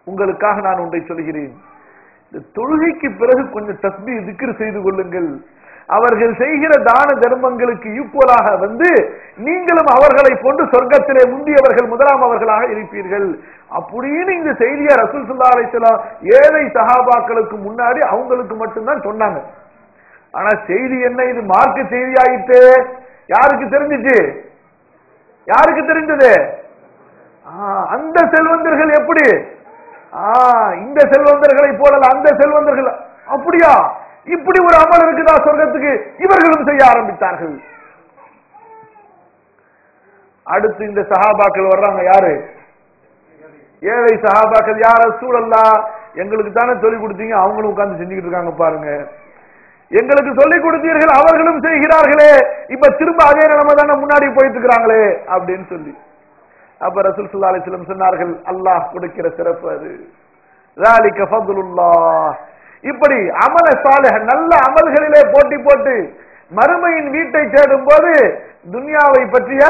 உங்களுக்காக நான் ஒன்றை சொல்கிறேன். இந்த தொழுகைக்கு பிறகு கொஞ்சம் தஸ்பீஹ் திக்ர் செய்து கொள்ளுங்கள். அவர்கள் செய்கிற தான தர்மங்களுக்கு ஈக்குவலாக வந்து நீங்களும் அவர்களை போன்று சொர்க்கத்திலே முந்தியவர்கள் முதலாம் அவர்களாக இருப்பீர்கள் அப்படின்னு இந்த செய்தியை ரசூல் ஸல்லல்லாஹு அலைஹி வஸல்லம் ஏழை சஹாபாக்களுக்கு முன்னாடி அவங்களுக்கு மட்டும்தான் சொன்னாங்க. ஆனா செய்தி என்ன, இது மார்க்க செய்தி ஆயிட்டு யாருக்கு தெரிஞ்சிச்சு? யாருக்கு தெரிஞ்சது? அந்த செல்வந்தர்கள் எப்படி? இந்த செல்வந்தர்களை போடல, அந்த செல்வந்தர்கள் அப்படியா? இப்படி ஒரு அமல் இருக்குதா சொர்க்கத்துக்கு? இவர்களும் செய்ய ஆரம்பித்தார்கள். அடுத்து இந்த சஹாபாக்கள் வர்றாங்க. யாரு? ஏழை சஹாபாக்கள். யார் ரசூலல்லாஹ், எங்களுக்கு தானே சொல்லிக் கொடுத்தீங்க, அவங்களும் உட்கார்ந்து செஞ்சுக்கிட்டு இருக்காங்க பாருங்க. எங்களுக்கு சொல்லிக் கொடுத்தீர்கள், அவர்களும் செய்கிறார்களே, இப்ப திரும்ப அதே நிலைமை தானே முன்னாடி போயிட்டு இருக்கிறாங்களே அப்படின்னு சொல்லி. அப்ப ரசூல் ஸல்லல்லாஹு அலைஹி வஸல்லம் சொன்னார்கள், அல்லாஹ் கொடுக்கிற சிறப்பு அது. ذَلِكَ فَضْلُ اللَّهِ. இப்படி அமல சாலிஹ் நல்ல அமல்களிலே போட்டி போட்டு மறுமையின் வீட்டை தேடும் போது துன்யாவை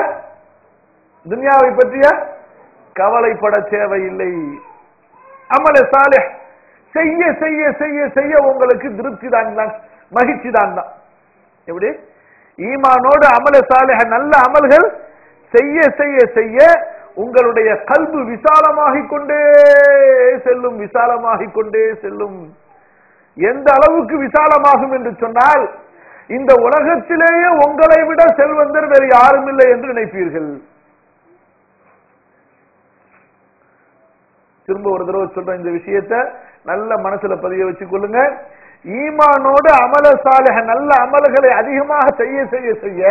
பற்றிய கவலைப்பட தேவையில்லை. அமல சாலிஹ் செய்ய செய்ய செய்ய செய்ய உங்களுக்கு திருப்தி தான், மகிழ்ச்சி தான். எப்படி? ஈமானோடு அமல சாலிஹ் நல்ல அமல்கள் செய்ய செய்ய செய்ய உங்களுடைய கல்பு விசாலமாகிக் கொண்டே செல்லும், விசாலமாகிக் கொண்டே செல்லும். எந்த அளவுக்கு விசாலமாகும் என்று சொன்னால், இந்த உலகத்திலேயே உங்களை விட செல்வந்தர் வேறு யாரும் இல்லை என்று நினைப்பீர்கள். திரும்ப ஒரு தடவை சொல்றேன், இந்த விஷயத்தை நல்ல மனசுல பதிய வச்சுக் கொள்ளுங்க. ஈமானோடு அமல சாலிஹ் நல்ல அமல்களை அதிகமாக செய்ய செய்ய செய்ய,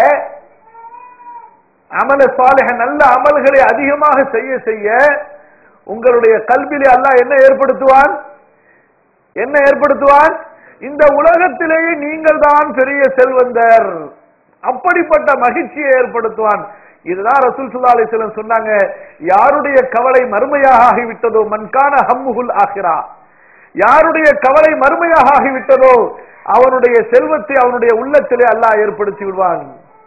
அமல சாலிஹ் நல்ல அமல்களை அதிகமாக செய்ய செய்ய உங்களுடைய கல்விலே அல்லாஹ் என்ன ஏற்படுத்துவான்? என்ன ஏற்படுத்துவான்? இந்த உலகத்திலேயே நீங்கள் தான் பெரிய செல்வந்தர், அப்படிப்பட்ட மகிழ்ச்சியை ஏற்படுத்துவான். இதுதான் ரசூல் ஸல்லல்லாஹு அலைஹி வஸல்லம் சொன்னாங்க, யாருடைய கவலை மறுமையாக ஆகிவிட்டதோ, மன்கான ஹம்முல் ஆகிரா, யாருடைய கவலை மறுமையாக ஆகிவிட்டதோ அவனுடைய செல்வத்தை அவனுடைய உள்ளத்திலே அல்லாஹ் ஏற்படுத்தி விடுவான்.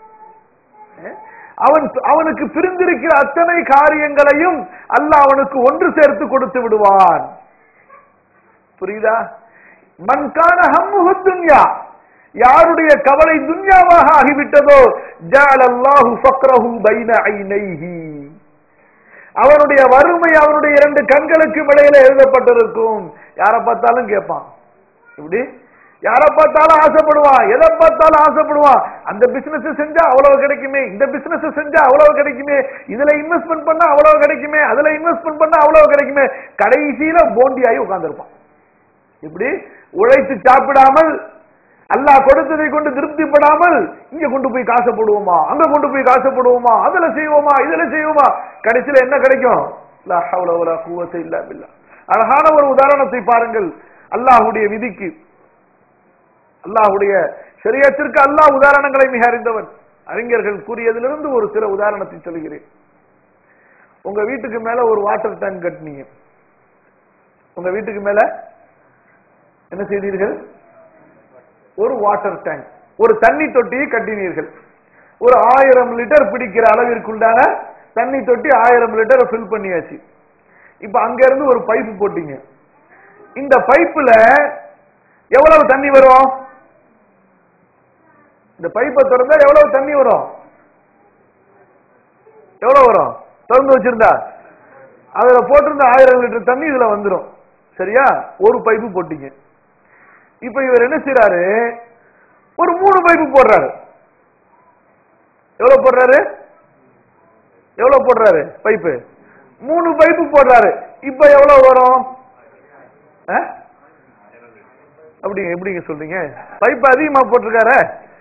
அவனுக்கு பிரிந்திருக்கிற அத்தனை காரியங்களையும் அல்லாஹ் அவனுக்கு ஒன்று சேர்த்து கொடுத்து விடுவான். புரியுதா? மன்கான ஹம்முஹு துன்யா, யாருடைய கவலை துன்யாவாக ஆகிவிட்டதோ ஜஅலல்லாஹு ஃபக்ரஹு பைன ஐனைஹி, அவனுடைய வறுமை அவனுடைய இரண்டு கண்களுக்கு இடையில எழுதப்பட்டிருக்கும். யாரை பார்த்தாலும் கேட்பான், இப்படி யாரை பார்த்தாலும் ஆசைப்படுவான், எதை பார்த்தாலும் ஆசைப்படுவான். அந்த பிசினஸ் செஞ்சா அவ்வளவு கிடைக்குமே, இந்த பிசினஸ் செஞ்சா அவ்வளவு கிடைக்குமே, இதுல இன்வெஸ்ட்மெண்ட் பண்ணா அவ்வளவு கிடைக்குமே, அதுல இன்வெஸ்ட்மெண்ட் பண்ணா அவ்வளவு கிடைக்குமே. கடைசியில போண்டியாகி உட்கார்ந்திருப்பான். இப்படி உழைத்து சாப்பிடாமல், அல்லாஹ் கொடுத்ததை கொண்டு திருப்திப்படாமல், இங்க கொண்டு போய் காசை போடுவோமா, அங்க கொண்டு போய் காசை போடுவோமா, அதுல செய்வோமா, இதுல செய்வோமா, கடைசியில என்ன கிடைக்கும்? லா ஹவ்ல வலா குவத்த இல்லா பில்லாஹ். அழகான ஒரு உதாரணத்தை பாருங்கள். அல்லாஹ்வுடைய விதிக்கு, அல்லாஹ்வுடைய ஷரியத்திற்கு அல்லாஹ் உதாரணங்களை மிக அறிந்தவன். அறிஞர்கள் கூறியதிலிருந்து ஒரு சில உதாரணத்தை சொல்கிறேன். உங்க வீட்டுக்கு மேல ஒரு வாட்டர் டேங்க் கட்டினீங்க. உங்க வீட்டுக்கு மேல என்ன செய்தீர்கள்? ஒரு வாட்டர் டேங்க், ஒரு தண்ணி தொட்டியை கட்டினீர்கள். ஒரு 1000 லிட்டர் பிடிக்கிற அளவிற்குண்டான தண்ணி தொட்டி 1000 லிட்டர் ஃபில் பண்ணியாச்சு. இப்ப அங்க இருந்து ஒரு பைப் போட்டீங்க. இந்த பைப்புல எவ்வளவு தண்ணி வரும்? இந்த பைப்பை திறந்தா எவ்வளவு தண்ணி வரும்? எவ்வளவு வரும்? திறந்து வச்சிருந்தா அதுல போட்டிருந்த 1000 லிட்டர் தண்ணி இதுல வந்துடும். சரியா? ஒரு பைப்பு போட்டீங்க. இப்ப இவர் என்ன செய்யறாரு? ஒரு 3 பைப்பு போடுறாரு. எவ்வளவு போடுறாரு? எவ்வளவு போடுறாரு? பைப்பு 3 பைப்பு போடுறாரு. இப்ப எவ்வளவு வரும்? அப்படிங்க எப்படிங்க சொல்றீங்க? பைப்பு அதிகமா போட்டிருக்காரு,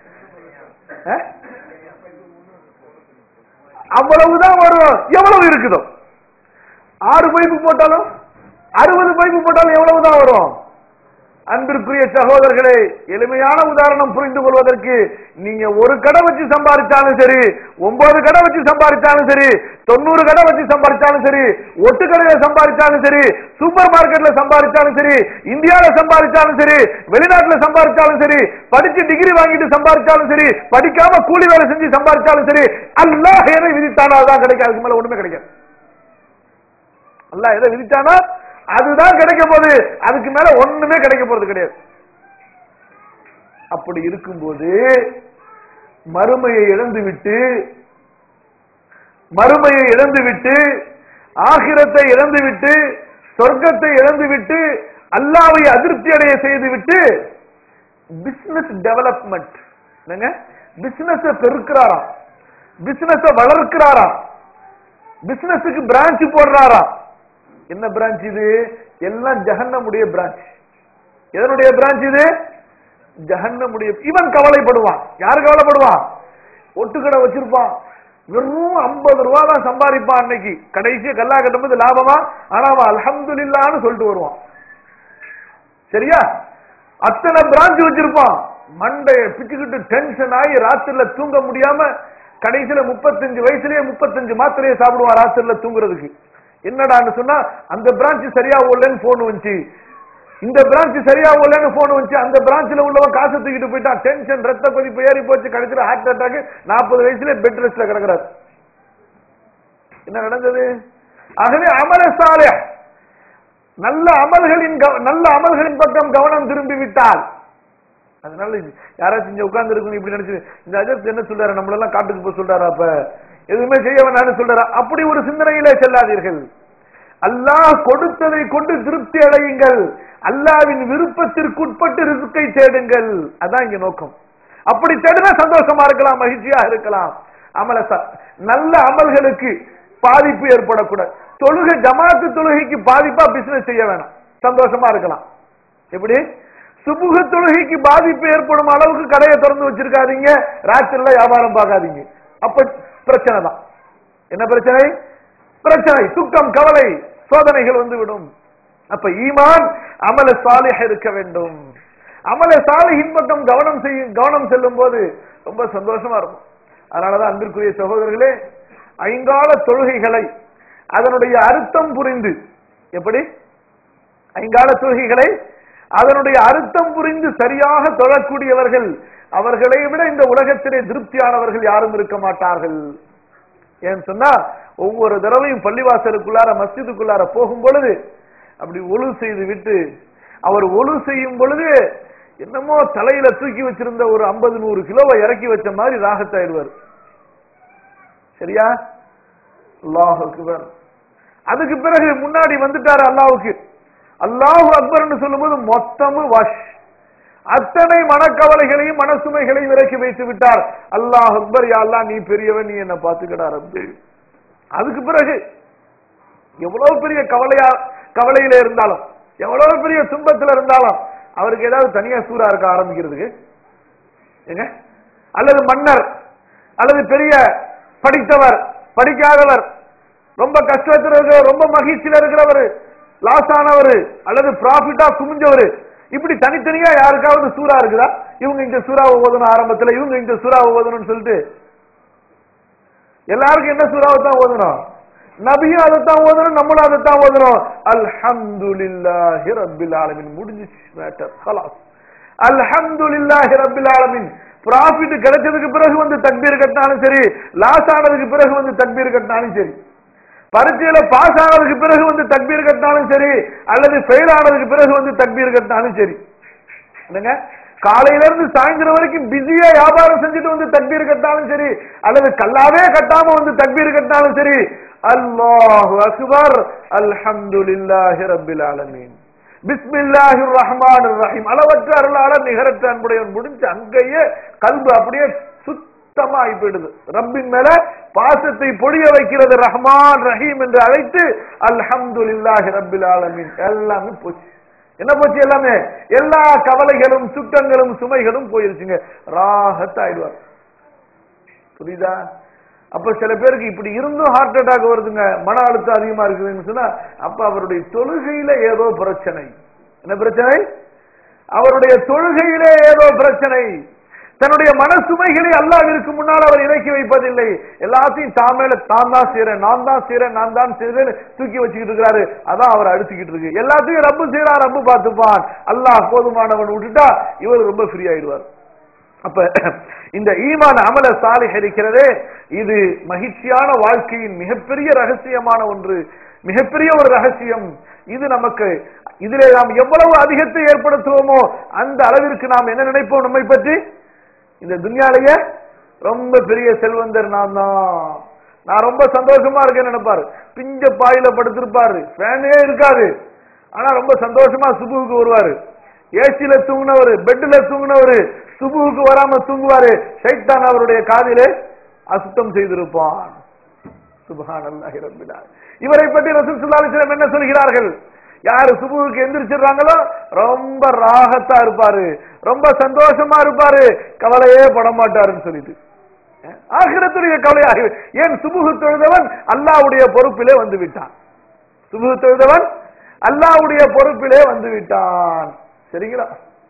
அவ்வளவுதான் வரும். எவ்வளவு இருக்குதோ 6 பைப்பு போட்டாலும் 60 பைப்பு போட்டாலும் எவ்வளவுதான் வரும்? அன்பிற்குரிய சகோதரர்களே, எளிமையான உதாரணம் புரிந்து கொள்வதற்கு, நீங்க ஒரு கடை வச்சு சம்பாதிச்சாலும் சரி, 9 கடை வச்சு சம்பாதிச்சாலும் சரி, 90 கடை வச்சு சம்பாதிச்சாலும் சரி, ஒட்டு கடையில சம்பாதிச்சாலும் சரி, சூப்பர் மார்க்கெட்ல சம்பாதிச்சாலும் சரி, இந்தியாவில சம்பாதிச்சாலும் சரி, வெளிநாட்டுல சம்பாதிச்சாலும் சரி, படிச்சு டிகிரி வாங்கிட்டு சம்பாதிச்சாலும் சரி, படிக்காம கூலி வேலை செஞ்சு சம்பாதிச்சாலும் சரி, அல்லாஹ் எதை விதித்தானோ அதான் கிடைக்கும். அதுக்கு மேல ஒண்ணுமே கிடைக்காது. அல்லாஹ் எதை விதித்தானோ அதுதான் கிடைக்க போகுது, அதுக்கு மேல ஒண்ணுமே கிடைக்க போறது கிடையாது. அப்படி இருக்கும்போது மறுமையை இழந்துவிட்டு ஆகிரத்தை இழந்துவிட்டு சொர்க்கத்தை இழந்துவிட்டு அல்லாஹ்வை அதிருப்தி அடைய செய்துவிட்டு பிசினஸ் டெவலப்மெண்ட், பிசினஸ் பெருக்கிறாராம், பிசினஸ் வளர்க்கிறாராம், பிசினஸுக்கு பிரான்ச் போடுறாராம். என்ன பிரான்ச் இது? எல்லாம் ஜஹன்னமுடைய பிரான்ச். எதனுடைய பிரான்ச் இது? ஜஹன்னமுடைய. இவன் கவலைப்படுவான். யாரு கவலைப்படுவான்? ஒட்டுக்கடை வச்சிருப்பான், வெறும் 50 ரூபா தான் சம்பாதிப்பான். அன்னைக்கு கடைசி கல்லா கட்டும்போது லாபமா, ஆனா அவன் அல்ஹம்துலில்லாஹ்னு சொல்லிட்டு வருவான். சரியா? அத்தனை பிரான்ச் வச்சிருப்பான். மண்டைய பிச்சுக்கிட்டு டென்ஷன் ஆகி ராத்திரில தூங்க முடியாம கடைசியில 35 வயசுலயே 35 மாத்திரையை சாப்பிடுவான் ராத்திரில தூங்குறதுக்கு. என்னடான்னு சொன்னா, அந்த பிரான்ச் சரியா ஓடலன்னு போன் வந்துச்சு, இந்த பிரான்ச் சரியா ஓடலன்னு போன் வந்துச்சு, அந்த பிரான்ச்ல உள்ளவன் காசு தூக்கிட்டு போயிட்டான், டென்ஷன், ரத்த கொதிப்பு ஏறி போச்சு, கடைசியில ஹார்ட் அட்டாக், 40 வயசுல பெட் ரெஸ்ட்ல கிடக்கிறார். என்ன நடந்தது? ஆகவே அமல சாலிஹ், நல்ல அமல்களின் பக்கம் கவனம் திரும்பி விட்டால், அதனால யாராச்சும் இங்க உட்கார்ந்து இருக்கணும் இப்படி நினைச்சு, இந்த அஜத் என்ன சொல்றாரு, நம்மள எல்லாம் காட்டுக்கு போய் சொல்றாரு, அப்ப எதுவுமே செய்ய வேண்டாம்னு சொல்றாரு, அப்படி ஒரு சிந்தனையிலே செல்லாதீர்கள். அல்லாஹ் கொடுத்ததை கொண்டு திருப்தி அடையுங்கள், அல்லாஹ்வின் விருப்பத்திற்கு உட்பட்டு ரிஸ்கை தேடுங்கள். அதான் இங்க நோக்கம். அப்படி தேடினா சந்தோஷமா இருக்கலாம், மகிழ்ச்சியா இருக்கலாம். நல்ல அமல்களுக்கு பாதிப்பு ஏற்படக்கூடாது. தொழுகை, ஜமாத்து தொழுகைக்கு பாதிப்பா பிசினஸ் செய்ய வேணாம், சந்தோஷமா இருக்கலாம். எப்படி? சுபுக தொழுகைக்கு பாதிப்பு ஏற்படும் அளவுக்கு கடையை திறந்து வச்சிருக்காதீங்க, ராத்திரில வியாபாரம் பார்க்காதீங்க, அப்ப பிரச்சனை தான். என்ன பிரச்சனை? பிரச்சனை, துக்கம், கவலை, சோதனைகள் வந்துவிடும். அப்ப ஈமான் அமல சாலிஹ் இருக்க வேண்டும். அமல சாலிஹின் பக்கம் கவனம் செல்லும் போது ரொம்ப சந்தோஷமா இருக்கும். அதனாலதான் அன்பிற்குரிய சகோதரர்களே, ஐங்கால தொழுகைகளை அதனுடைய அர்த்தம் புரிந்து, எப்படி ஐங்கால தொழுகைகளை அதனுடைய அர்த்தம் புரிந்து சரியாக தொழக்கூடியவர்கள், அவர்களை விட இந்த உலகத்திலே திருப்தியானவர்கள் யாரும் இருக்க மாட்டார்கள். ஏன்னு சொன்னா, ஒவ்வொரு தடவையும் பள்ளிவாசலுக்குள்ளார, மஸ்ஜிதுக்குள்ளார போகும் பொழுது அப்படி ஒழு செய்து விட்டு, அவர் ஒழு செய்யும் பொழுது என்னமோ தலையில தூக்கி வச்சிருந்த ஒரு 50-100 கிலோவை இறக்கி வச்ச மாதிரி ராகத்தாயிடுவார். சரியா? அல்லாஹ் அக்பர். அதுக்கு பிறகு முன்னாடி வந்துட்டாரு அல்லாஹ்வுக்கு, அல்லாஹு அக்பர்னு சொல்லும்போது மொத்தமும் வாஷ், அத்தனை மனக்கவலைகளையும் மனசுமைகளையும் இறக்கி வைத்து விட்டார். அல்லாஹ் அக்பர், யா அல்லாஹ் நீ பெரியவன், நீ என்ன பாத்துக்கடா ரப்பு. அதுக்கு பிறகு எவ்வளவு பெரிய கவலையில இருந்தாலும், எவ்வளவு பெரிய துன்பத்தில் இருந்தாலும், அவருக்கு ஏதாவது தனியா சூறா இருக்க ஆரம்பிக்கிறதுக்கு? ஏங்க, அல்லது மன்னர், அல்லது பெரிய படித்தவர், படிக்காதவர், ரொம்ப கஷ்டத்தில் இருக்கிற, ரொம்ப மகிழ்ச்சியில இருக்கிறவர், லாஸ் ஆனவர், அல்லது ப்ராஃபிட்டா குமிஞ்சவர், இப்படி தனித்தனியா யாருக்காவது சூறா இருக்குதா? இவங்க இந்த சூறாவை ஓதணும் ஆரம்பத்தில், இவங்க இந்த சூறாவை ஓதணும்னு சொல்லிட்டு எல்லாருக்கும் என்ன சூறாவை தான் ஓதணும்? நபியும் அதைத்தான் ஓதணும், நம்மளும் அதைத்தான் ஓதணும். அல்ஹம்துலில்லாஹி ரப்பில் ஆலமீன். முடிஞ்சிச்சு மேட்டர், خلاص. அல்ஹம்துலில்லாஹி ரப்பில் ஆலமீன். ப்ராஃபிட் கிடைச்சதுக்கு பிறகு வந்து தக்பீர் கட்டினாலும் சரி, லாஸ் ஆனதுக்கு பிறகு வந்து தக்பீர் கட்டினாலும் சரி, பரீட்சையில பாஸ் ஆனதுக்கு பிறகு வந்து தக்பீர் கட்டினாலும் சரி, அல்லது ஃபெயில் ஆனதுக்கு பிறகு வந்து தக்பீர் கட்டினாலும் சரி, என்னங்க, காலையில இருந்து சாயந்தரம் வரைக்கும் பிஸியா வியாபாரம் செஞ்சுட்டு வந்து தக்பீர் கட்டினாலும் சரி, அல்லது கல்லாவே கட்டாம வந்து தக்பீர் கட்டினாலும் சரி, அல்லாஹு அக்பர், அல்ஹம்துலில்லாஹி ரப்பில் ஆலமீன், பிஸ்மில்லாஹிர் ரஹ்மானிர் ரஹீம், அளவற்ற அருளாளர் நிகரற்ற அன்புடையவன். முடிஞ்சு அங்கேயே கல்பு அப்படியே சுத்தமா ஆகி போயிடுது. ரப்பின் மேல பாசத்தை பொழிய வைக்கிறது. ரஹ்மான் ரஹீம் என்று அழைத்து அல்ஹம்துலில்லாஹி ரப்பில் ஆலமீன். எல்லாமே போச்சு. என்ன போச்சு? எல்லாமே, எல்லா கவலைகளும் சுத்தங்களும் சுமைகளும் போயிருச்சுங்க. ராஹத் ஆயிடுவார். புரியுதா? அப்ப சில பேருக்கு இப்படி இருந்தும் ஹார்ட் அட்டாக் வருதுங்க, மன அழுத்தம் அதிகமா இருக்குதுன்னு சொன்னா, அப்ப அவருடைய தொழுகையில ஏதோ பிரச்சனை. என்ன பிரச்சனை? அவருடைய தொழுகையிலே ஏதோ பிரச்சனை. தன்னுடைய மனசுமைகளை அல்லாஹ்விற்கு முன்னால் அவர் இறக்கி வைப்பதில்லை. எல்லாத்தையும் தாமேல தான் தான் செய்யறேன், நான் தான் செய்யறேன், நான் தான் செய்யறேன்னு தூக்கி வச்சுக்கிட்டு இருக்கிறாரு. அதான் அவர் அடிச்சுக்கிட்டு இருக்கு. எல்லாத்தையும் ரப்பு செய்யறான், ரப்பு பார்த்துப்பான், அல்லாஹ் போதுமானவன் விட்டுட்டா இவர் ரொம்ப ஃப்ரீ ஆயிடுவார். அப்ப இந்த ஈமான் அமல சாலிஹ் இருக்கிறதே, இது மகிழ்ச்சியான வாழ்க்கையின் மிகப்பெரிய ரகசியமான ஒன்று, மிகப்பெரிய ஒரு ரகசியம். இது நமக்கு இதிலே நாம் எவ்வளவு அதிகத்தை ஏற்படுத்துவோமோ அந்த அளவிற்கு நாம் என்ன நினைப்போம் நம்மை பற்றி? இந்த துன்யாலேயே ரொம்ப பெரிய செல்வந்தர் நான் தான், நான் ரொம்ப சந்தோஷமா இருக்கேன்னு நினைப்பாரு. பிஞ்ச பாயில படுத்திருப்பாரு, ஃபேனே இருக்காது, ஆனா ரொம்ப சந்தோஷமா சுபுவுக்கு வருவாரு. ஏசியில தூங்கினவரு, பெட்ல தூங்கினவரு சுபுவுக்கு வராம தூங்குவாரு. ஷைத்தான் அவருடைய காதிலே அசுத்தம் செய்திருப்பான். சுப்ஹானல்லாஹி ரப்பில் ஆலமீன். இவரை பற்றி ரசூல் ஸல்லல்லாஹு அலைஹி வஸல்லம் என்ன சொல்கிறார்கள்? யாரு சுபுவுக்கு எந்திரிச்சிடுறாங்களோ ரொம்ப ராகத்தா இருப்பாரு, ரொம்ப சந்தோஷமா இருப்பாரு, கவலையே பட மாட்டாருன்னு சொல்லிட்டு ஆகிரத்துடைய கவலையாக. ஏன்? சுபுகு தொழுதவன் அல்லாஹ்வுடைய பொறுப்பிலே வந்து விட்டான். சுபுகு தொழுதவன் அல்லாஹ்வுடைய பொறுப்பிலே வந்து விட்டான். சரிங்களா?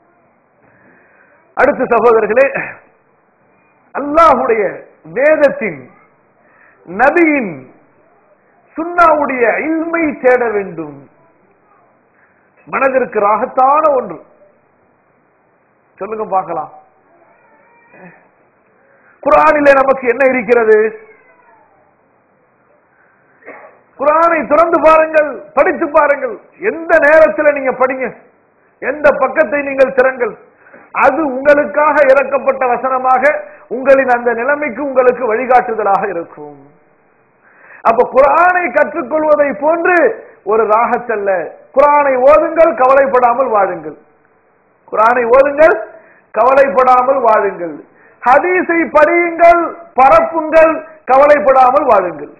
அடுத்த சகோதரர்களே, அல்லாஹ்வுடைய வேதத்தின், நபியின், சுன்னாவுடைய இல்மை தேட வேண்டும். மனதிற்கு ராகத்தான ஒன்று. சொல்லுங்க பார்க்கலாம். குர்ஆனிலே நமக்கு என்ன இருக்கிறது? குர்ஆனை திறந்து பாருங்கள், படித்து பாருங்கள். எந்த நேரத்தில் நீங்க படிங்க, எந்த பக்கத்தை நீங்கள் திறங்கள், அது உங்களுக்காக இறக்கப்பட்ட வசனமாக உங்களின் அந்த நிலைமைக்கு உங்களுக்கு வழிகாட்டுதலாக இருக்கும். அப்ப குர்ஆனை கற்றுக்கொள்வதை போன்று ஒரு ராகத்தல்ல. குர்ஆனை ஓதுங்கள், கவலைப்படாமல் வாழுங்கள். குர்ஆனை ஓதுங்கள், கவலைப்படாமல் வாழுங்கள். ஹதீஸை படியுங்கள், பரப்புங்கள், கவலைப்படாமல் வாழுங்கள்.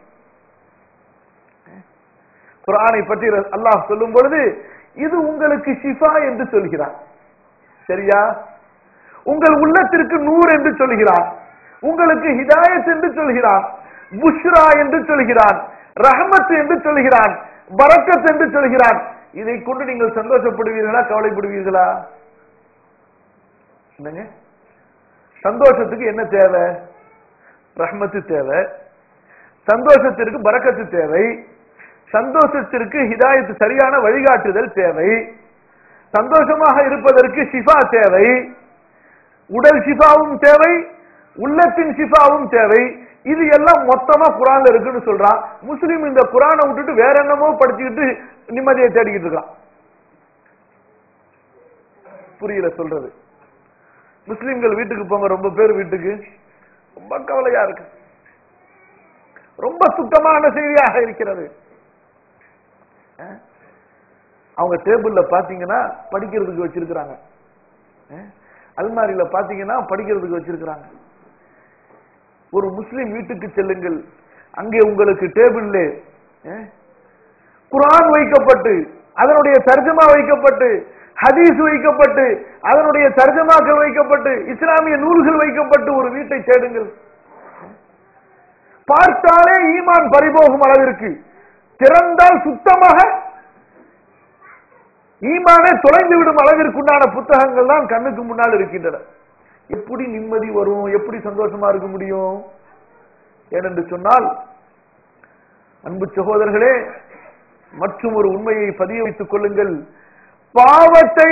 குர்ஆனை பற்றி அல்லாஹ் சொல்லும் பொழுது இது உங்களுக்கு ஷிஃபா என்று சொல்கிறார். சரியா? உங்கள் உள்ளத்திற்கு நூர் என்று சொல்கிறான், உங்களுக்கு ஹிதாயத் என்று சொல்கிறான், புஷ்ரா என்று சொல்கிறான், ரஹ்மத் என்று சொல்கிறான், பரக்கத் என்று சொல்கிறான். இதை கொண்டு நீங்கள் சந்தோஷப்படுவீர்களா, கவலைப்படுவீர்களா? என்னங்க? சந்தோஷத்துக்கு என்ன தேவை? ரஹ்மத்து தேவை. சந்தோஷத்திற்கு பரக்கத்து தேவை. சந்தோஷத்திற்கு ஹிதாயத்து, சரியான வழிகாட்டுதல் தேவை. சந்தோஷமாக இருப்பதற்கு ஷிஃபா தேவை. உடல் ஷிஃபாவும் தேவை, உள்ளத்தின் ஷிஃபாவும் தேவை. இது எல்லாம் மொத்தமா குர்ஆன்ல இருக்குன்னு சொல்றான். முஸ்லிம் இந்த குர்ஆனை விட்டுட்டு வேற என்னமோ படிச்சுக்கிட்டு நிம்மதியை தேடிக்கிட்டு இருக்கான். புரியல சொல்றது? முஸ்லிம்கள் வீட்டுக்கு போங்க, ரொம்ப பேர் வீட்டுக்கு ரொம்ப கவலையா இருக்கு, ரொம்ப சுத்தமான செய்தியாக இருக்கிறது. அவங்க டேபிள்ல பாத்தீங்கன்னா படிக்கிறதுக்கு வச்சிருக்கிறாங்க, அல்மாரியில பாத்தீங்கன்னா படிக்கிறதுக்கு வச்சிருக்கிறாங்க. ஒரு முஸ்லிம் வீட்டுக்கு செல்லுங்கள், அங்கே உங்களுக்கு டேபிள்ல குர்ஆன் வைக்கப்பட்டு, அதனுடைய தர்ஜமா வைக்கப்பட்டு, ஹதீஸ் வைக்கப்பட்டு, அதனுடைய தர்ஜமாக்கள் வைக்கப்பட்டு, இஸ்லாமிய நூல்கள் வைக்கப்பட்டு ஒரு வீட்டை தேடுங்கள். பார்த்தாலே ஈமான் பறிபோகும் அளவிற்கு, திறந்தால் சுத்தமாக ஈமானே தொலைந்து விடும் அளவிற்குண்டான புத்தகங்கள் தான் கண்ணுக்கு முன்னால் இருக்கின்றன. எப்படி நிம்மதி வரும்? எப்படி சந்தோஷமா இருக்க முடியும்? ஏனென்று சொன்னால், அன்பு சகோதரர்களே, மற்றும் ஒரு உண்மையை பதிய வைத்துக் கொள்ளுங்கள். பாவத்தை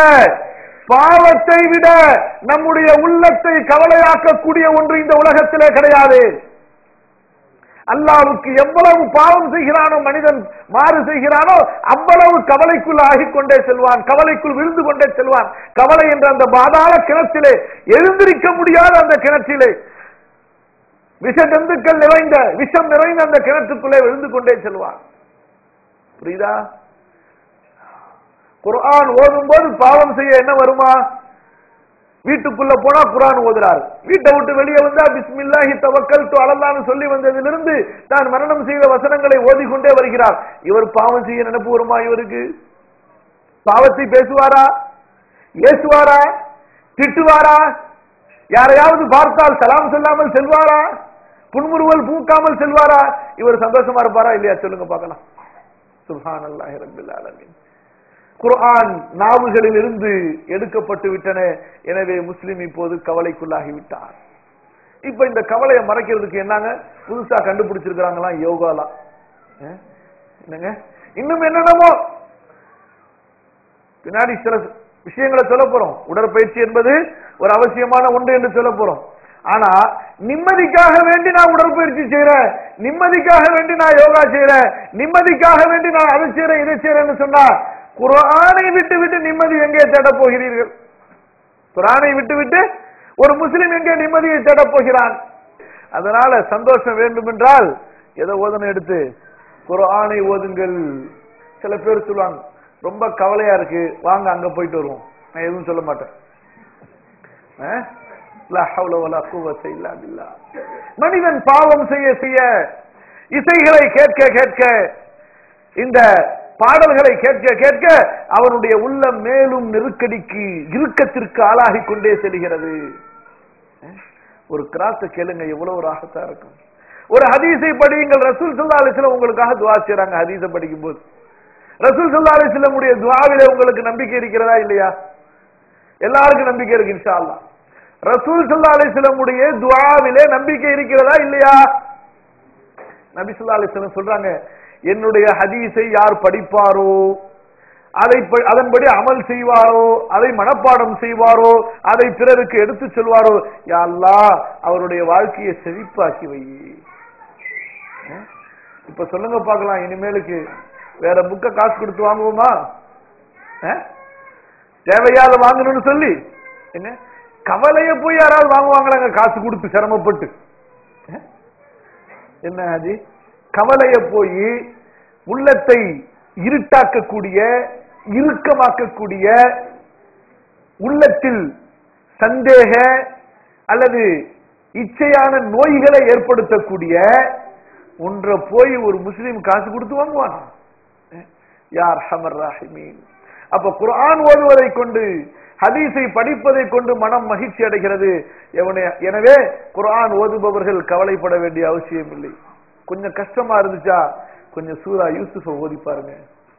விட நம்முடைய உள்ளத்தை கவலையாக்கக்கூடிய ஒன்று இந்த உலகத்திலே கிடையாது. அல்லாஹ்வுக்கு எவ்வளவு பாவம் செய்கிறானோ, மனிதன் மாறு செய்கிறானோ, அவ்வளவு கவலைக்குள் ஆகிக்கொண்டே செல்வான், கவலைக்குள் விழுந்து கொண்டே செல்வான். கவலை என்ற அந்த பாதாள கிணற்றிலே, எழுந்திருக்க முடியாத அந்த கிணற்றிலே, விஷஜந்துக்கள் நிறைந்த, விஷம் நிறைந்த அந்த கிணற்றுக்குள்ளே விழுந்து கொண்டே செல்வான். புரியுதா? குர்ஆன் ஓதும் போது பாவம் செய்ய என்ன வருமா? வீட்டுக்குள்ள போனா குர்ஆன் ஓதுறாரு, வீட்டை விட்டு வெளியே வந்தா பிஸ்மில்லாஹி தவக்கல்து அலல்லாஹ்னு சொல்லி வந்ததிலிருந்து தான் மரணம் செய்த வசனங்களை ஓதிக்கொண்டே வருகிறார். இவர் பாவம் செய்ய நினைப்பு வருமா? இவருக்கு பாவத்தை பேசுவாரா, ஏசுவாரா, திட்டுவாரா, யாரையாவது பார்த்தால் சலாம் சொல்லாமல் செல்வாரா, புன்முறுவல் பூக்காமல் செல்வாரா? இவர் சந்தோஷமா இருப்பாரா இல்லையா? சொல்லுங்க பார்க்கலாம். சுப்ஹானல்லாஹி ரப்பில் ஆலமீன். குர்ஆன் நாவுகளில் இருந்து எடுக்கப்பட்டு விட்டன. எனவே முஸ்லிம் இப்போது கவலைக்குள்ளாகி விட்டார். இப்ப இந்த கவலையை மறைக்கிறதுக்கு என்னங்க புதுசா கண்டுபிடிச்சிருக்கிறாங்களாம், யோகாலாம். என்னங்க இன்னும் என்னென்னமோ பின்னாடி சில விஷயங்களை சொல்ல போறோம். உடற்பயிற்சி என்பது ஒரு அவசியமான ஒன்று என்று சொல்ல போறோம். ஆனா நிம்மதிக்காக வேண்டி நான் உடற்பயிற்சி செய்யறேன், நிம்மதிக்காக வேண்டி நான் யோகா செய்யறேன், நிம்மதிக்காக வேண்டி நான் அதை செய்யறேன் இதை செய்யறேன்னு சொன்னா குர்ஆனை விட்டு விட்டு நிம்மதி எங்கே தேட போகிறீர்கள்? குர்ஆனை விட்டு விட்டு ஒரு முஸ்லிம் எங்கே நிம்மதியை தேட போகிறான்? அதனால சந்தோஷம் வேண்டும் என்றால் எதை ஓதணும் எடுத்து குர்ஆனை ஓதுங்கள். சில பேர் சொல்லுவாங்க ரொம்ப கவலையா இருக்கு, வாங்க அங்க போயிட்டு வருவோம். நான் எதுவும் சொல்ல மாட்டேன். மனிதன் பாவம் செய்ய செய்ய இசைகளை கேட்க கேட்க இந்த பாடல்களை கேட்க கேட்க அவனுடைய உள்ளம் மேலும் நெருக்கடிக்கு இறுக்கத்திற்கு ஆளாகி கொண்டே செல்கிறது. ஒரு கிராத்த கேளுங்க, எவ்வளவு ராகத்தா இருக்கும். ஒரு ஹதீஸை படியுங்கள். ரசூல் ஸல்லல்லாஹு அலைஹி வஸல்லம் உங்களுக்காக துஆ செய்றாங்க. ஹதீஸை படிக்கும் போது ரசூல் ஸல்லல்லாஹு அலைஹி வஸல்லம் உடைய துஆவிலே உங்களுக்கு நம்பிக்கை இருக்கிறதா இல்லையா? எல்லாருக்கும் நம்பிக்கை இருக்கு இன்ஷா அல்லாஹ். ரசூல் ஸல்லல்லாஹு அலைஹி வஸல்லம் உடைய துஆவிலே நம்பிக்கை இருக்கிறதா இல்லையா? நபி ஸல்லல்லாஹு அலைஹி வஸல்லம் சொல்றாங்க, என்னுடைய ஹதீஸை யார் படிப்பாரோ, அதன்படி அமல் செய்வாரோ, அதை மனப்பாடம் செய்வாரோ, அதை பிறருக்கு எடுத்து சொல்வாரோ, யா அல்லாஹ் அவருடைய வாழ்க்கையை செழிப்பாக்கி வை. இப்ப சொல்லுங்க பார்க்கலாம், இனிமேலுக்கு வேற புக்க காசு கொடுத்து வாங்குவோமா? தேவையாத வாங்கணும்னு சொல்லி என்ன கவலைய போய் யாராவது வாங்குவாங்களாங்க காசு கொடுத்து சிரமப்பட்டு? என்ன அது கவலைய போய் உள்ளத்தை இருட்டாக்கக்கூடிய இறுக்கமாக்கக்கூடிய உள்ளத்தில் சந்தேக அல்லது இச்சையான நோய்களை ஏற்படுத்தக்கூடிய ஒன்றை போய் ஒரு முஸ்லீம் காசு கொடுத்து வாங்குவான்? யார் ஹமர் ராஹிமீன். அப்ப குர்ஆன் ஓதுவதை கொண்டு ஹதீஸை படிப்பதை கொண்டு மனம் மகிழ்ச்சி அடைகிறது. எனவே குர்ஆன் ஓதுபவர்கள் கவலைப்பட வேண்டிய அவசியம் இல்லை. கொஞ்சம் கஷ்டமா இருந்துச்சா கொஞ்சம் சூரா யூசுஃபை ஓதி பாருங்க.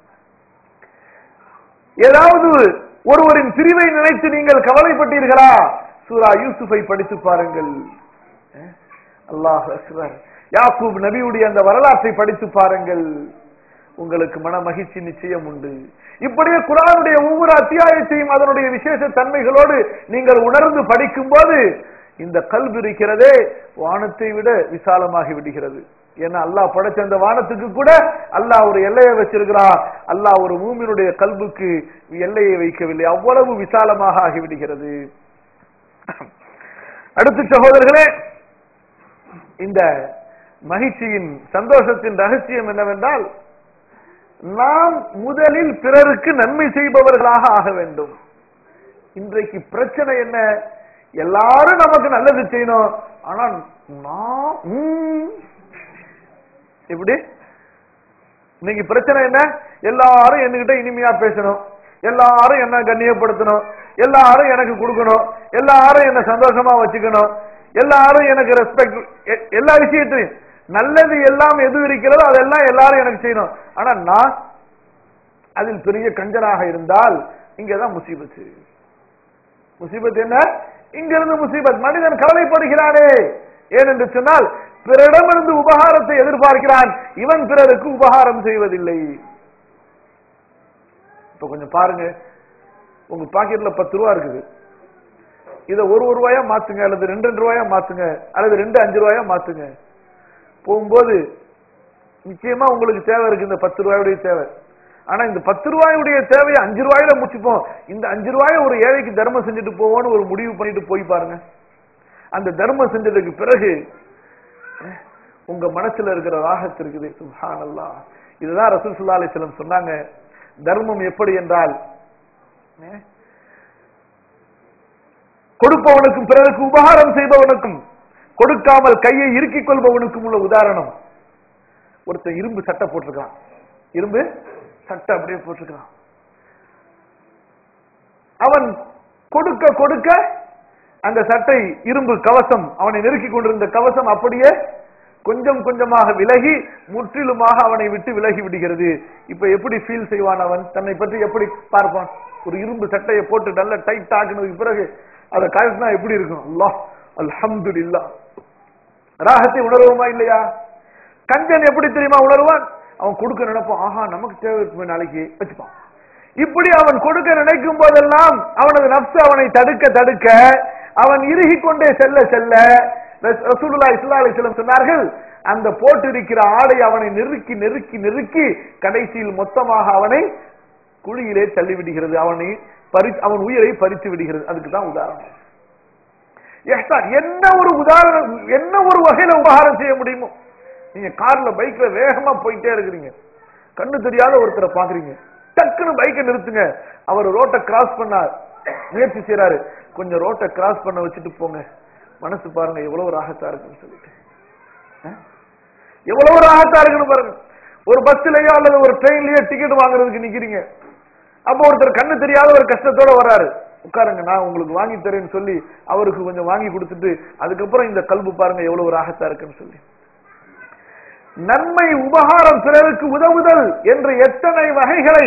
ஏதாவது ஒருவரின் பிரிவை நினைத்து நீங்கள் கவலைப்பட்டீர்களா? சூரா யூசுஃபை படித்து பாருங்கள். அல்லாஹ் அக்பர். யாக்கூப் நபியுடைய அந்த வரலாற்றை படித்து பாருங்கள். உங்களுக்கு மன மகிழ்ச்சி நிச்சயம் உண்டு. இப்படியே குர்ஆனுடைய ஒவ்வொரு அத்தியாயத்தையும் அதனுடைய விசேஷ தன்மைகளோடு நீங்கள் உணர்ந்து படிக்கும் போது இந்த கல்பு இருக்கிறதே வானத்தை விட விசாலமாகி விடுகிறது. ஏன்னா அல்லாஹ் படைச்ச அந்த வானத்துக்கு கூட அல்லாஹ் ஒரு எல்லையை வச்சிருக்கிறான். அல்லாஹ் ஒரு மூமினுடைய கல்புக்கு எல்லையை வைக்கவில்லை, அவ்வளவு விசாலமாக ஆகிவிடுகிறது. அடுத்து சகோதரர்களே, இந்த மகிழ்ச்சியின் சந்தோஷத்தின் ரகசியம் என்னவென்றால் நாம் முதலில் பிறருக்கு நன்மை செய்பவர்களாக ஆக வேண்டும். இன்றைக்கு பிரச்சனை என்ன? எல்லாரும் நமக்கு நல்லது செய்யணும், ஆனா நான் எப்படி? இன்னைக்கு பிரச்சனை என்ன? எல்லாரும் என்கிட்ட இனிமையா பேசணும், எல்லாரும் என்ன கண்ணியப்படுத்தணும், எல்லாரும் எனக்கு கொடுக்கணும், எல்லாரும் என்ன சந்தோஷமா வச்சுக்கணும், எல்லாரும் எனக்கு ரெஸ்பெக்ட், எல்லா விஷயத்தையும் நல்லது எல்லாம் எது இருக்கிறதோ அதெல்லாம் எல்லாரும் எனக்கு செய்யணும். ஆனா நான் அதில் பெரிய கஞ்சனாக இருந்தால் இங்கதான் முசீபத்து. முசீபத் என்ன? இங்கிருந்து முசீபத். மனிதன் கவலைப்படுகிறானே, ஏனென்று சொன்னால் பிறரிடமிருந்து உபகாரத்தை எதிர்பார்க்கிறான், இவன் பிறருக்கு உபகாரம் செய்வதில்லை. இப்ப கொஞ்சம் பாருங்க, உங்க பாக்கெட்ல 10 ரூபா இருக்குது, இதை 1 ரூபாயா மாத்துங்க, அல்லது 2 ரூபாயா மாத்துங்க, அல்லது 2 5 ரூபாயா மாத்துங்க. போகும்போது நிச்சயமா உங்களுக்கு தேவை இருக்கு, இந்த 10 ரூபாயுடைய தேவை. ஆனா இந்த 10 ரூபாயுடைய தேவையை 5 ரூபாயில முடிச்சுப்போம், இந்த 5 ரூபாயை ஒரு ஏழைக்கு தர்மம் செஞ்சுட்டு போவோம்னு ஒரு முடிவு பண்ணிட்டு போய் பாருங்க. அந்த தர்மம் செஞ்சதுக்கு பிறகு உங்க மனசுல இருக்கிற ராகத் இருக்குது. சுப்ஹானல்லாஹ். இதுதான் ரசூல் ஸல்லல்லாஹு அலைஹி வஸல்லம் சொன்னாங்க, தர்மம் எப்படி என்றால் கொடுப்பவனுக்கும் பிறருக்கு உபகாரம் செய்பவனுக்கும் கொடுக்காமல் கையை இறுக்கிக் கொள்பவனுக்கும் உள்ள உதாரணம். ஒருத்தன் இரும்பு சட்டை போட்டிருக்கான், இரும்பு சட்டை அப்படியே போட்டிருக்கான். அவன் கொடுக்க கொடுக்க அந்த சட்டை இரும்பு கவசம், அவனை நெருக்கிக் கொண்டிருந்த கவசம் அப்படியே கொஞ்சம் கொஞ்சமாக விலகி முற்றிலுமாக அவனை விட்டு விலகி விடுகிறது. இப்ப எப்படி ஃபீல் செய்வான்? அவன் தன்னை பற்றி எப்படி பார்ப்பான்? ஒரு இரும்பு சட்டையை போட்டு நல்ல டைட் ஆகினதுக்கு பிறகு அதை கழட்டினா எப்படி இருக்கும்? அல்லாஹ் அல்ஹம்துலில்லாஹ். ராகத்தை உணர்வோமா இல்லையா? கஞ்சன் எப்படி தெரியுமா உணர்வான்? அவன் கொடுக்க நினைப்பான், ஆஹா நமக்கு தேவை நாளைக்கு வச்சுப்பான். இப்படி அவன் கொடுக்க நினைக்கும் போதெல்லாம் அவனது நப்சு அவனை தடுக்க தடுக்க அவன் இறுகி கொண்டே செல்ல செல்ல ரசூலுல்லாஹி ஸல்லல்லாஹு அலைஹி வஸல்லம் சொன்னார்கள், அந்த போட்டிருக்கிற ஆடை அவனை நெருக்கி நெருக்கி நெருக்கி கடைசியில் மொத்தமாக அவனை குழியிலே தள்ளிவிடுகிறது, அவன் உயிரை பறித்து விடுகிறது. அதுக்கு தான் உதாரணம். என்ன ஒரு உதாரணம், என்ன ஒரு வகையில உபகாரம் செய்ய முடியுமோ. நீங்க கார்ல பைக்ல வேகமா போயிட்டே இருக்கிறீங்க, கண்ணு தெரியாத ஒருத்தரை பாக்குறீங்க, டக்குன்னு பைக்கை நிறுத்துங்க. அவர் ரோட்டை கிராஸ் பண்ண முயற்சி செய்யறாரு, கொஞ்சம் ரோட்டை கிராஸ் பண்ண வச்சுட்டு போங்க. மனசு பாருங்க எவ்வளவு ராகத்தா இருக்குன்னு சொல்லிட்டு, எவ்வளவு ராகத்தா இருக்குன்னு பாருங்க. ஒரு பஸ்லயோ அல்லது ஒரு ட்ரெயின்லயோ டிக்கெட் வாங்குறதுக்கு நிக்கிறீங்க, அப்ப ஒருத்தர் கண்ணு தெரியாத ஒரு கஷ்டத்தோட வர்றாரு, உட்காருங்க நான் உங்களுக்கு வாங்கி தரேன்னு சொல்லி அவருக்கு கொஞ்சம் வாங்கி கொடுத்துட்டு அதுக்கப்புறம் இந்த கல்பு பாருங்க எவ்வளவு ராகத்தா இருக்குன்னு சொல்லி. நன்மை உபகாரம் பிறருக்கு உதவுதல் என்ற எத்தனை வகைகளை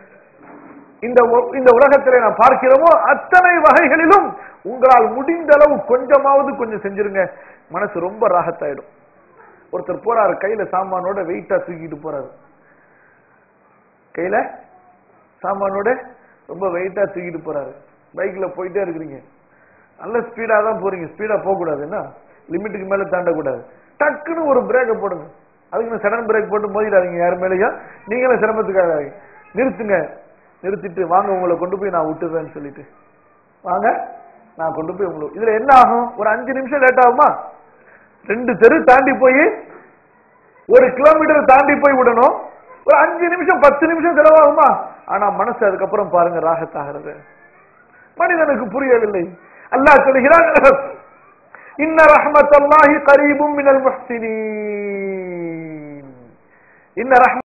இந்த உலகத்திலே நாம் பார்க்கிறோமோ அத்தனை வகைகளிலும் உங்களால் முடிந்த அளவு கொஞ்சமாவது கொஞ்சம் செஞ்சிருங்க, மனசு ரொம்ப ராகத்தாயிடும். ஒருத்தர் போறாரு, கையில சாமானோட வெயிட்டா தூக்கிட்டு போறாரு, கையில சாமானோட ரொம்ப வெயிட்டா தூக்கிட்டு போறாரு, பைக்ல போயிட்டே இருக்கிறீங்க, நல்ல ஸ்பீடா தான் போறீங்க, ஸ்பீடா போக கூடாது, என்ன லிமிட்டுக்கு மேல தாண்டக்கூடாது, டக்குன்னு ஒரு பிரேக்கை போடுங்க. அதுக்கு சடன் பிரேக் போட்டு மோதிடாதீங்க யாரு மேலேயும், நீங்களும் சிரமத்துக்காக நிறுத்துங்க. நிறுத்திட்டு வாங்க உங்களை கொண்டு போய் நான் விட்டுறேன்னு சொல்லிட்டு வாங்க நான் கொண்டு போய் உங்களுக்கு. இதுல என்ன ஆகும், ஒரு 5 நிமிஷம் லேட் ஆகுமா? 2 தெரு தாண்டி போய் 1 கிலோமீட்டர் தாண்டி போய் விடணும், ஒரு 5 நிமிஷம் 10 நிமிஷம் செலவாகுமா? ஆனா மனசு அதுக்கப்புறம் பாருங்க ராகத்தாகிறது. மனிதனுக்கு புரியவில்லை. அல்லாஹ் சொல்கிறான், இன்ன ரஹ்மத்தல்லாஹி கரீபும் மினல் முஹ்சினீன். இன்ன